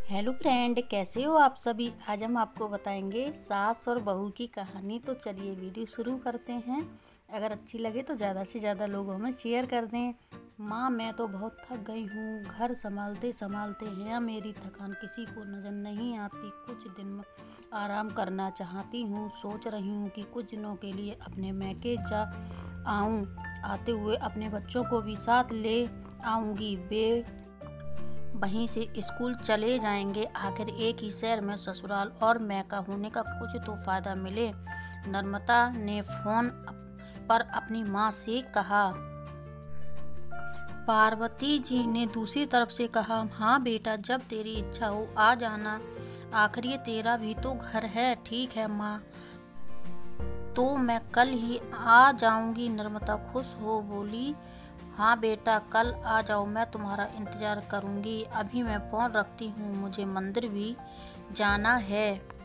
Hello friend, कैसे हो आप सभी। आज हम आपको बताएंगे सास और बहू की कहानी। तो चलिए वीडियो शुरू करते हैं। अगर अच्छी लगे तो ज़्यादा से ज़्यादा लोगों में शेयर कर दें। माँ, मैं तो बहुत थक गई हूँ। घर संभालते संभालते हैं मेरी थकान किसी को नज़र नहीं आती। कुछ दिन में आराम करना चाहती हूँ। सोच रही हूँ कि कुछ दिनों के लिए अपने मैके जा आऊँ। आते हुए अपने बच्चों को भी साथ ले आऊँगी। वे वहीं से स्कूल चले जाएंगे। आखिर एक ही शहर में ससुराल और मैका होने का कुछ तो फायदा मिले। नर्मदा ने फोन पर अपनी माँ से कहा। पार्वती जी ने दूसरी तरफ से कहा, हाँ बेटा, जब तेरी इच्छा हो आ जाना। आखिर ये तेरा भी तो घर है। ठीक है माँ, तो मैं कल ही आ जाऊंगी। नर्मदा खुश हो बोली, हाँ बेटा, कल आ जाओ, मैं तुम्हारा इंतजार करूंगी। अभी मैं फोन रखती हूँ, मुझे मंदिर भी जाना है।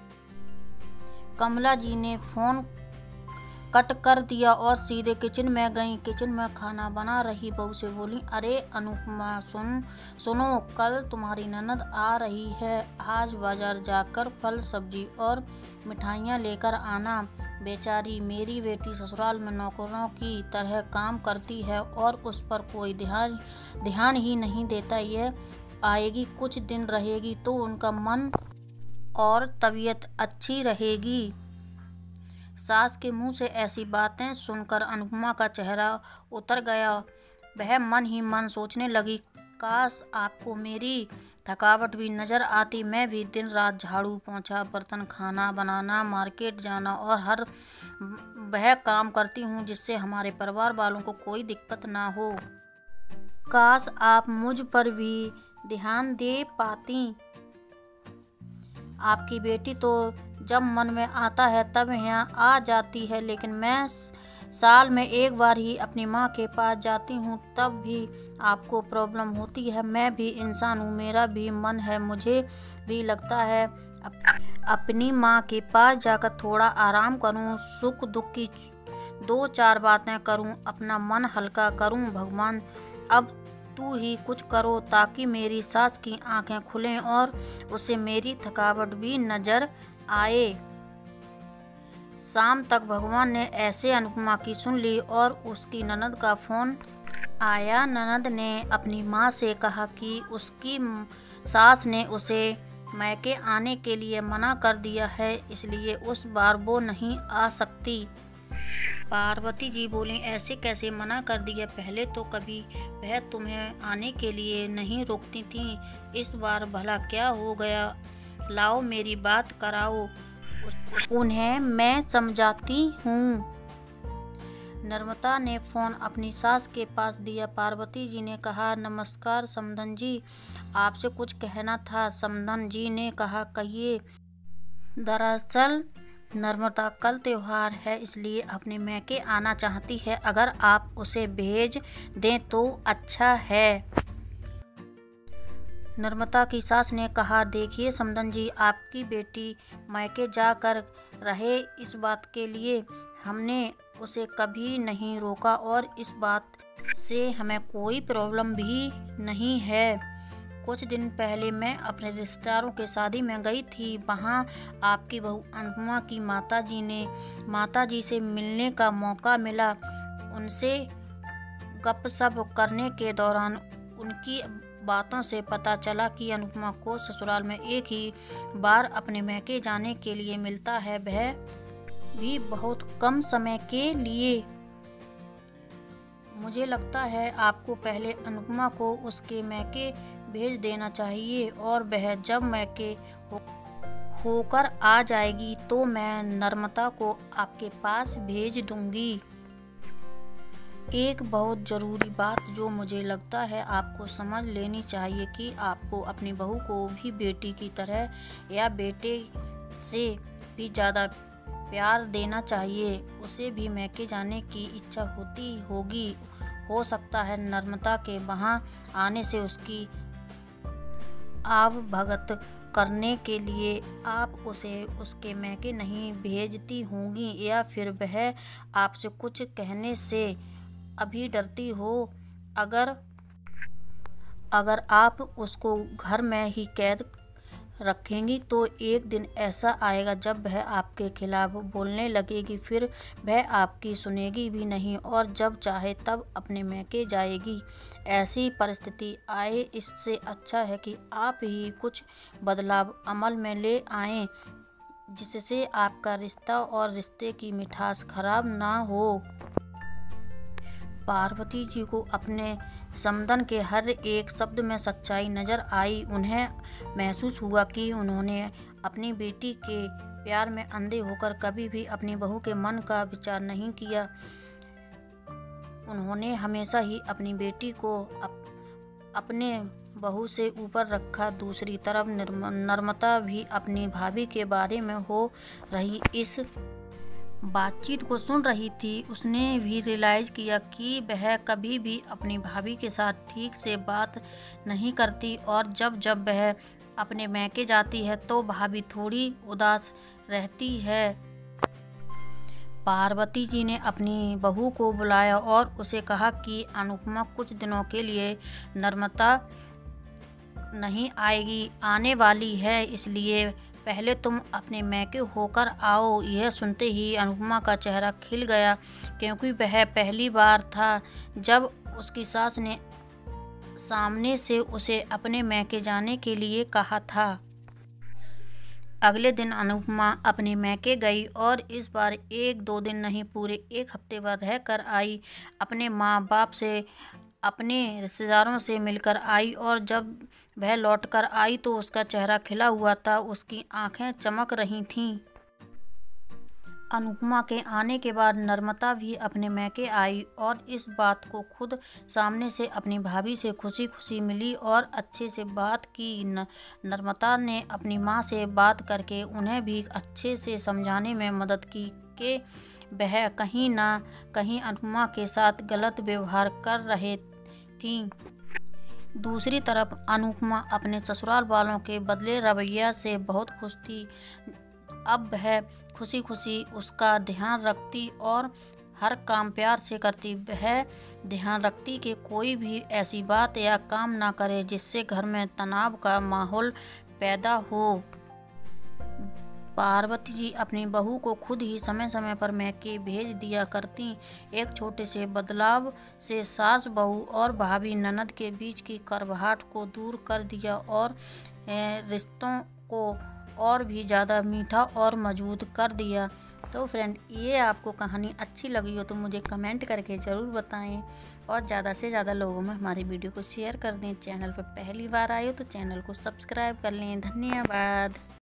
कमला जी ने फोन कट कर दिया और सीधे किचन में गईं। किचन में खाना बना रही बहू से बोली, अरे अनुपमा, सुनो, कल तुम्हारी ननद आ रही है। आज बाजार जाकर फल सब्जी और मिठाइयाँ लेकर आना। बेचारी मेरी बेटी ससुराल में नौकरों की तरह काम करती है और उस पर कोई ध्यान ही नहीं देता। यह आएगी, कुछ दिन रहेगी तो उनका मन और तबीयत अच्छी रहेगी। सास के मुंह से ऐसी बातें सुनकर अनुपमा का चेहरा उतर गया। वह मन ही मन सोचने लगी, काश आपको मेरी थकावट भी नजर आती। मैं भी दिन रात झाड़ू पोंछा, बर्तन, खाना बनाना, मार्केट जाना और हर वह काम करती हूँ जिससे हमारे परिवार वालों को कोई दिक्कत ना हो। काश आप मुझ पर भी ध्यान दे पाती। आपकी बेटी तो जब मन में आता है तब यहाँ आ जाती है, लेकिन मैं साल में एक बार ही अपनी माँ के पास जाती हूँ, तब भी आपको प्रॉब्लम होती है। मैं भी इंसान हूँ, मेरा भी मन है। मुझे भी लगता है अपनी माँ के पास जाकर थोड़ा आराम करूँ, सुख दुख की दो चार बातें करूँ, अपना मन हल्का करूँ। भगवान, अब तू ही कुछ करो ताकि मेरी सास की आंखें खुलें और उसे मेरी थकावट भी नजर आए। शाम तक भगवान ने ऐसे अनुपमा की सुन ली और उसकी ननद का फोन आया। ननद ने अपनी माँ से कहा कि उसकी सास ने उसे मैके आने के लिए मना कर दिया है, इसलिए उस बार वो नहीं आ सकती। पार्वती जी बोली, ऐसे कैसे मना कर दिया? पहले तो कभी वह तुम्हें आने के लिए नहीं रोकती थी, इस बार भला क्या हो गया? लाओ मेरी बात कराओ, उन्हें मैं समझाती हूँ। नर्मदा ने फोन अपनी सास के पास दिया। पार्वती जी ने कहा, नमस्कार समधन जी, आपसे कुछ कहना था। समधन जी ने कहा, कहिए। दरअसल नर्मदा कल त्योहार है, इसलिए अपने मैके आना चाहती है। अगर आप उसे भेज दें तो अच्छा है। नर्मदा की सास ने कहा, देखिए समधन जी, आपकी बेटी मैके जाकर रहे, इस बात के लिए हमने उसे कभी नहीं रोका और इस बात से हमें कोई प्रॉब्लम भी नहीं है। कुछ दिन पहले मैं अपने रिश्तेदारों के शादी में गई थी। वहाँ आपकी बहू अनुपमा की माताजी से मिलने का मौका मिला। उनसे गपशप करने के दौरान उनकी बातों से पता चला कि अनुपमा को ससुराल में एक ही बार अपने मैके जाने के लिए मिलता है, वह भी बहुत कम समय के लिए। मुझे लगता है आपको पहले अनुपमा को उसके मैके भेज देना चाहिए और वह जब मैके होकर आ जाएगी तो मैं नर्मदा को आपके पास भेज दूंगी। एक बहुत ज़रूरी बात जो मुझे लगता है आपको समझ लेनी चाहिए कि आपको अपनी बहू को भी बेटी की तरह या बेटे से भी ज़्यादा प्यार देना चाहिए। उसे भी मैके जाने की इच्छा होती होगी। हो सकता है नर्मदा के वहाँ आने से उसकी आवभगत करने के लिए आप उसे उसके मैके नहीं भेजती होंगी, या फिर वह आपसे कुछ कहने से अभी डरती हो। अगर आप उसको घर में ही कैद रखेंगी तो एक दिन ऐसा आएगा जब वह आपके खिलाफ बोलने लगेगी, फिर वह आपकी सुनेगी भी नहीं और जब चाहे तब अपने मैके जाएगी। ऐसी परिस्थिति आए इससे अच्छा है कि आप ही कुछ बदलाव अमल में ले आएं, जिससे आपका रिश्ता और रिश्ते की मिठास खराब ना हो। पार्वती जी को अपने समधन के हर एक शब्द में सच्चाई नजर आई। उन्हें महसूस हुआ कि उन्होंने अपनी बेटी के प्यार में अंधे होकर कभी भी अपनी बहू के मन का विचार नहीं किया। उन्होंने हमेशा ही अपनी बेटी को अपने बहू से ऊपर रखा। दूसरी तरफ नर्मदा भी अपनी भाभी के बारे में हो रही इस बातचीत को सुन रही थी। उसने भी रियलाइज किया कि वह कभी भी अपनी भाभी के साथ ठीक से बात नहीं करती और जब जब वह अपने मैके जाती है तो भाभी थोड़ी उदास रहती है। पार्वती जी ने अपनी बहू को बुलाया और उसे कहा कि अनुपमा कुछ दिनों के लिए नर्मदा नहीं आने वाली है, इसलिए पहले तुम अपने मैके होकर आओ। यह सुनते ही अनुपमा का चेहरा खिल गया, क्योंकि वह पहली बार था जब उसकी सास ने सामने से उसे अपने मैके जाने के लिए कहा था। अगले दिन अनुपमा अपने मैके गई और इस बार 1-2 दिन नहीं, पूरे 1 हफ्ते भर रह कर आई। अपने माँ बाप से, अपने रिश्तेदारों से मिलकर आई और जब वह लौट कर आई तो उसका चेहरा खिला हुआ था, उसकी आंखें चमक रही थीं। अनुपमा के आने के बाद नर्मदा भी अपने मैके आई और इस बात को खुद सामने से अपनी भाभी से खुशी खुशी मिली और अच्छे से बात की। नर्मदा ने अपनी माँ से बात करके उन्हें भी अच्छे से समझाने में मदद की कि वह कहीं ना कहीं अनुपमा के साथ गलत व्यवहार कर रहे थी। दूसरी तरफ अनुपमा अपने ससुराल वालों के बदले रवैया से बहुत खुश थी। अब वह खुशी खुशी उसका ध्यान रखती और हर काम प्यार से करती। वह ध्यान रखती कि कोई भी ऐसी बात या काम ना करे जिससे घर में तनाव का माहौल पैदा हो। पार्वती जी अपनी बहू को खुद ही समय समय पर मैके भेज दिया करती। एक छोटे से बदलाव से सास बहू और भाभी ननद के बीच की कड़वाहट को दूर कर दिया और रिश्तों को और भी ज़्यादा मीठा और मजबूत कर दिया। तो फ्रेंड, ये आपको कहानी अच्छी लगी हो तो मुझे कमेंट करके ज़रूर बताएं और ज़्यादा से ज़्यादा लोगों में हमारी वीडियो को शेयर कर दें। चैनल पर पहली बार आए हो तो चैनल को सब्सक्राइब कर लें। धन्यवाद।